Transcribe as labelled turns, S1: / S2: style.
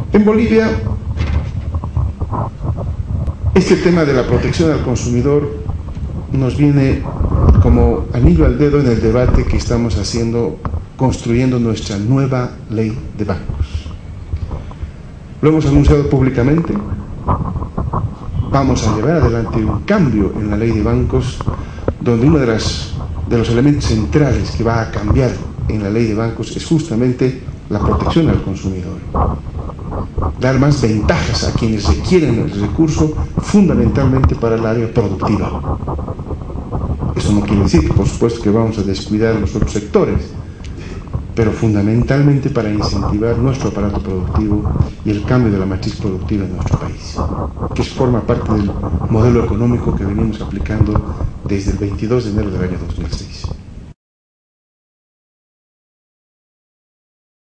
S1: En Bolivia, este tema de la protección al consumidor nos viene como anillo al dedo en el debate que estamos haciendo, construyendo nuestra nueva ley de bancos. Lo hemos anunciado públicamente. Vamos a llevar adelante un cambio en la ley de bancos, donde uno de los elementos centrales que va a cambiar en la ley de bancos es justamente la protección al consumidor. Dar más ventajas a quienes requieren el recurso, fundamentalmente para el área productiva. Eso no quiere decir, por supuesto, que vamos a descuidar los otros sectores, pero fundamentalmente para incentivar nuestro aparato productivo y el cambio de la matriz productiva en nuestro país, que forma parte del modelo económico que venimos aplicando desde el 22 de enero del año 2006.